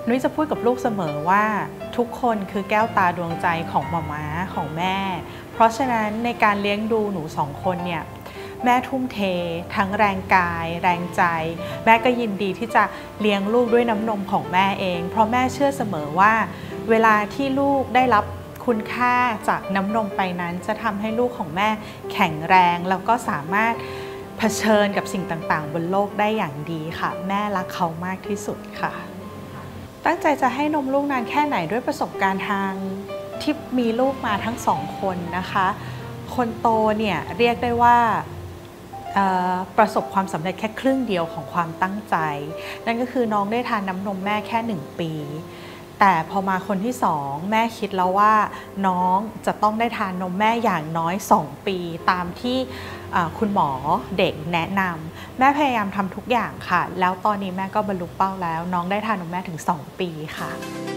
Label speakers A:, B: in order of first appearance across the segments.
A: นุ้ยจะพูดกับลูกเสมอว่าทุกคนคือแก้วตาดวงใจของหม่าม้าของแม่เพราะฉะนั้นในการเลี้ยงดูหนูสองคนเนี่ยแม่ทุ่มเททั้งแรงกายแรงใจแม่ก็ยินดีที่จะเลี้ยงลูกด้วยน้ำนมของแม่เองเพราะแม่เชื่อเสมอว่าเวลาที่ลูกได้รับคุณค่าจากน้ำนมไปนั้นจะทำให้ลูกของแม่แข็งแรงแล้วก็สามารถเผชิญกับสิ่งต่างๆบนโลกได้อย่างดีค่ะแม่รักเขามากที่สุดค่ะตั้งใจจะให้นมลูกนานแค่ไหนด้วยประสบการณ์ทางที่มีลูกมาทั้งสองคนนะคะคนโตเนี่ยเรียกได้ว่าประสบความสำเร็จแค่ครึ่งเดียวของความตั้งใจนั่นก็คือน้องได้ทานน้ำนมแม่แค่1 ปีแต่พอมาคนที่2แม่คิดแล้วว่าน้องจะต้องได้ทานนมแม่อย่างน้อย2 ปีตามที่คุณหมอเด็กแนะนำแม่พยายามทำทุกอย่างค่ะแล้วตอนนี้แม่ก็บรรลุเป้าแล้วน้องได้ทานนมแม่ถึง2 ปีค่ะ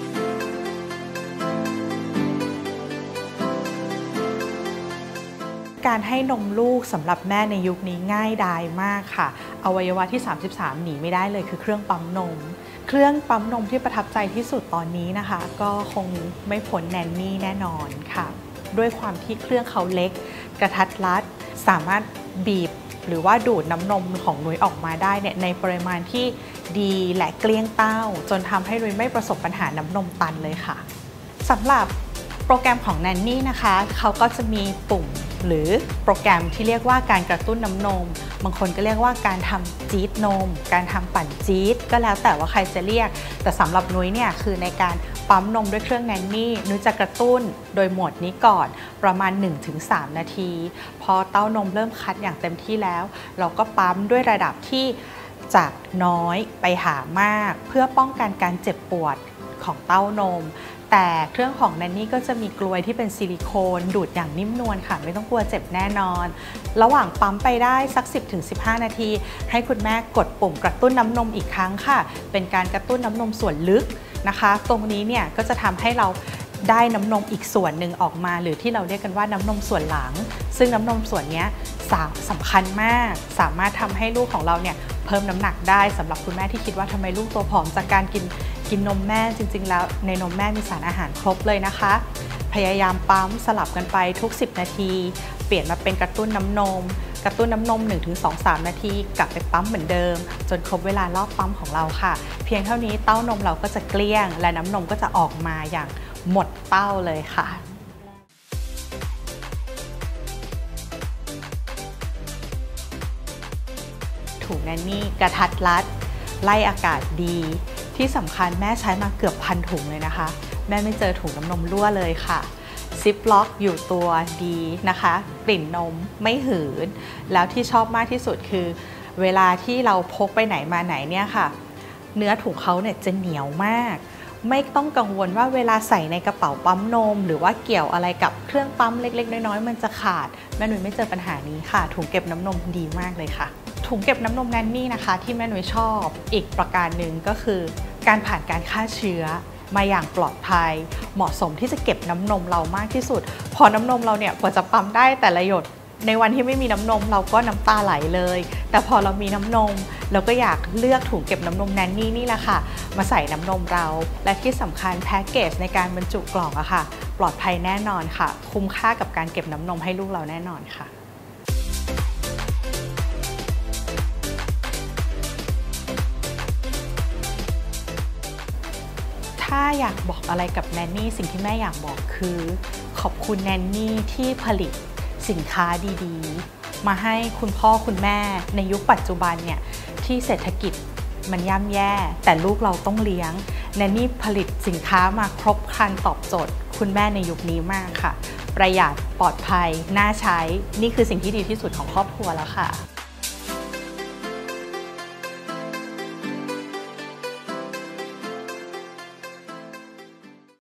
A: การให้นมลูกสำหรับแม่ในยุคนี้ง่ายดายมากค่ะอวัยวะที่33หนีไม่ได้เลยคือเครื่องปั๊มนมเครื่องปั๊มนมที่ประทับใจที่สุดตอนนี้นะคะก็คงไม่พ้นแนนนี่แน่นอนค่ะด้วยความที่เครื่องเขาเล็กกระทัดรัดสามารถบีบหรือว่าดูดน้ำนมของนุ้ยออกมาได้เนี่ยในปริมาณที่ดีและเกลี้ยงเต้าจนทำให้นุ้ยไม่ประสบปัญหาน้ำนมตันเลยค่ะสำหรับโปรแกรมของแนนนี่นะคะเขาก็จะมีปุ่มหรือโปรแกรมที่เรียกว่าการกระตุ้นน้ำนมบางคนก็เรียกว่าการทำจี๊ดนมการทำปั่นจี๊ดก็แล้วแต่ว่าใครจะเรียกแต่สำหรับนุ้ยเนี่ยคือในการปั๊มนมด้วยเครื่องแนนนี่นุ้ยจะกระตุ้นโดยโหมดนี้ก่อนประมาณ 1-3 นาทีพอเต้านมเริ่มคัดอย่างเต็มที่แล้วเราก็ปั๊มด้วยระดับที่จากน้อยไปหามากเพื่อป้องกันการเจ็บปวดของเต้านมแต่เครื่องของแนนนี่ก็จะมีกลวยที่เป็นซิลิโคนดูดอย่างนิ่มนวลค่ะไม่ต้องกลัวเจ็บแน่นอนระหว่างปั๊มไปได้สัก 10-15 นาทีให้คุณแม่กดปุ่มกระตุ้นน้ำนมอีกครั้งค่ะเป็นการกระตุ้นน้ำนมส่วนลึกนะคะตรงนี้เนี่ยก็จะทำให้เราได้น้ำนมอีกส่วนหนึ่งออกมาหรือที่เราเรียกกันว่าน้ำนมส่วนหลังซึ่งน้ำนมส่วนนี้สำคัญมากสามารถทำให้ลูกของเราเนี่ยเพิ่มน้ำหนักได้สำหรับคุณแม่ที่คิดว่าทำไมลูกตัวผอมจากการกินนมแม่จริงๆแล้วในนมแม่มีสารอาหารครบเลยนะคะพยายามปั๊มสลับกันไปทุก10 นาทีเปลี่ยนมาเป็นกระตุ้นน้ำนม 1-2-3 นาทีกลับไปปั๊มเหมือนเดิมจนครบเวลารอบปั๊มของเราค่ะเพียงเท่านี้เต้านมเราก็จะเกลี้ยงและน้ำนมก็จะออกมาอย่างหมดเต้าเลยค่ะถุงแนนนี่กระทัดรัดไล่อากาศดีที่สำคัญแม่ใช้มาเกือบ1,000 ถุงเลยนะคะแม่ไม่เจอถุงน้ำนมรั่วเลยค่ะซิปล็อกอยู่ตัวดีนะคะกลิ่นนมไม่หืนแล้วที่ชอบมากที่สุดคือเวลาที่เราพกไปไหนมาไหนเนี่ยค่ะเนื้อถุงเขาเนี่ยจะเหนียวมากไม่ต้องกังวลว่าเวลาใส่ในกระเป๋าปั๊มนมหรือว่าเกี่ยวอะไรกับเครื่องปั๊มเล็กๆน้อยๆมันจะขาดแม่หนุ่ยไม่เจอปัญหานี้ค่ะถุงเก็บน้ำนมดีมากเลยค่ะถุงเก็บน้ำนมแนนนี่นะคะที่แม่หนุ่ยชอบอีกประการหนึ่งก็คือการผ่านการฆ่าเชื้อมาอย่างปลอดภัยเหมาะสมที่จะเก็บน้ำนมเรามากที่สุดพอน้ำนมเราเนี่ยกว่าจะปั๊มได้แต่ละหยดในวันที่ไม่มีน้ำนมเราก็น้ำตาไหลเลยแต่พอเรามีน้ำนมเราก็อยากเลือกถุงเก็บน้ำนมแนนนี่นี่แหละค่ะมาใส่น้ำนมเราและที่สำคัญแพ็กเกจในการบรรจุกล่องอะค่ะปลอดภัยแน่นอนค่ะคุ้มค่ากับการเก็บน้ำนมให้ลูกเราแน่นอนค่ะถ้าอยากบอกอะไรกับแนนนี่สิ่งที่แม่อยากบอกคือขอบคุณแนนนี่ที่ผลิตสินค้าดีๆมาให้คุณพ่อคุณแม่ในยุคปัจจุบันเนี่ยที่เศรษฐกิจมันย่ำแย่แต่ลูกเราต้องเลี้ยงแนนนี่ผลิตสินค้ามาครบครันตอบโจทย์คุณแม่ในยุคนี้มากค่ะประหยัดปลอดภัยน่าใช้นี่คือสิ่งที่ดีที่สุดของครอบครัวแล้วค่ะ